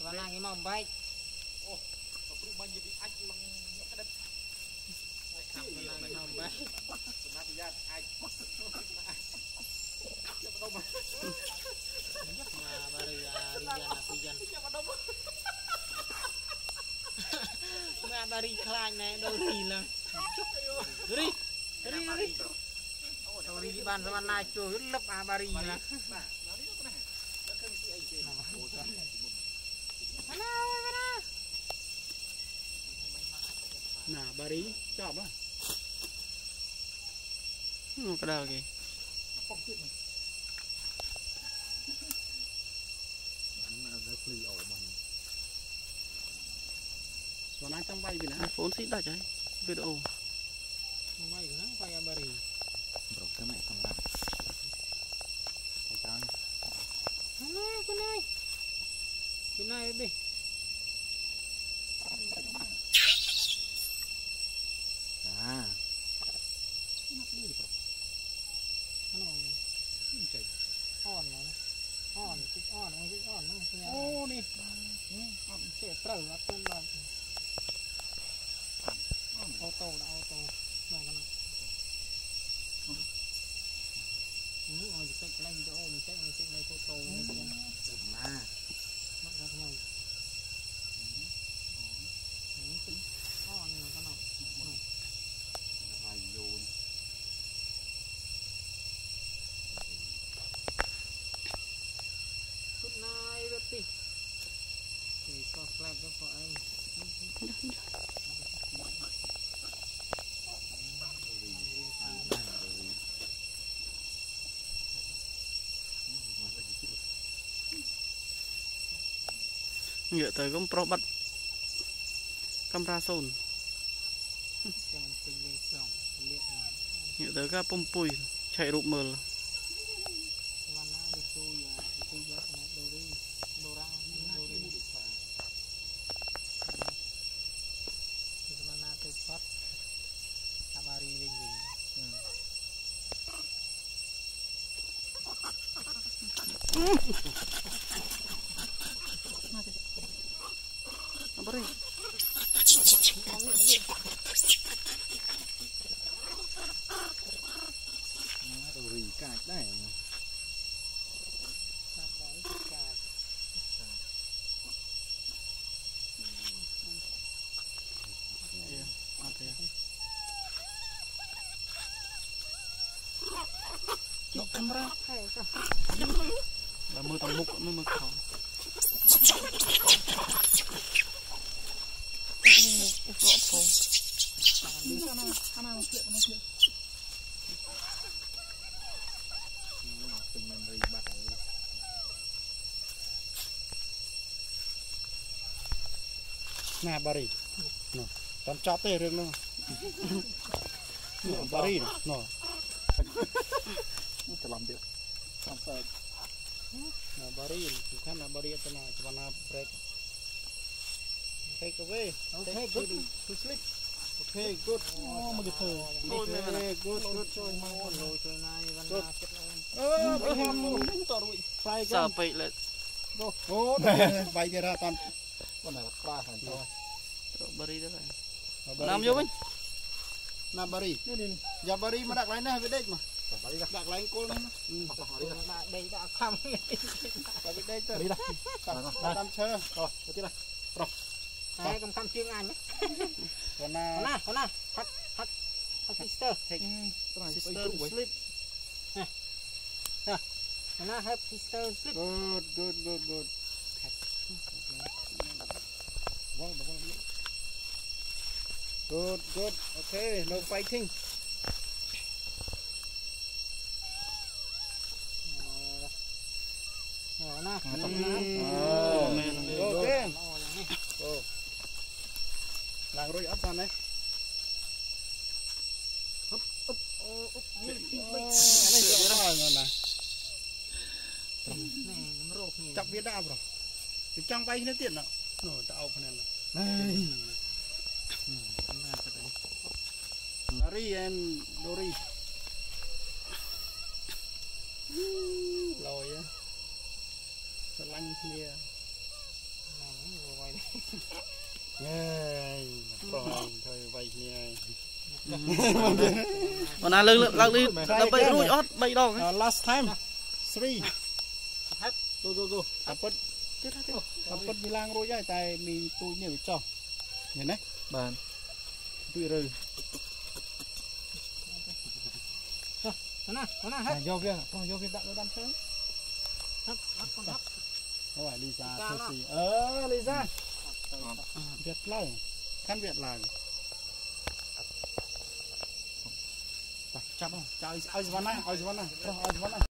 và nàng cái mỏng bay ô có phải bao nhiêu bị anh lăng nhẹ cái đất mỏng bay mà bây giờ ai đâu mà baru rian mà bari khai này đâu thì là ri ri ban zaman naik tuh lep bari lah nah bari chop á cái đầu kì còn ai trong bay vì nè phốn xít đã cháy video bay của nó bay bari bro cái mẹ không làm phải trăng cái này đi à on nó ô đi sẽ trở lại trên bàn ô tô này cái này rồi thì cái video mình check này photo này mà nó ra cái này on này cái nào phải vô good night Betty thì có clap cho vợ anh nhựa tới cũng pro bắt camera zone nhựa tới các pom pui chạy rụp mờ apa nih? Đồ rì cài đấy nó camera là mưa tầm mục mới mưa khẩu nè bari nó toàn chop thế riêng nó bari nó จะลำเดียวลำเสร็จ nah bari bukan nah bari itu nah cuma nah break take away okay good to sleep okay good oh mà cái thơ good trôi mau rồi trôi này văn na chết bữa hôm mình tỏ rồi phải sợ bị lại ô bay ra toàn con này là ba hàng thôi bari đó rồi làm vô mình nah bari giờ bari mà đặt lại nè với đây mà đặt lại cô nó đây đã không tại vì đây tới đi đây làm chơi rồi đi đây rồi đây cầm chương anh nhé còn na hắt sister sister sleep na help sister sleep good good okay no fighting na okay làm rồi ấp vào đây chọc biết đau rồi thì trong bay nó tiền nọ nổi tạo phần này này Dari and Dori lồi á lanh kia còn thời vậy nha วันนั้นเลิกดิเราไปรุ่ยออดใบดอก last time 3 go tapet tapet bilang rồi vậy tại mình tôi nhiều cho nhìn đấy បាន tôi rồi ណាណាហេយកវាយកវាដាក់នៅដាំឈើហឹបហឹបហឹបអូយលីសាធ្វើស៊ីលីសាវាឡើងខាន់វាឡើងចាប់ឲ្យសវណ្ណាប្រុសឲ្យសវណ្ណា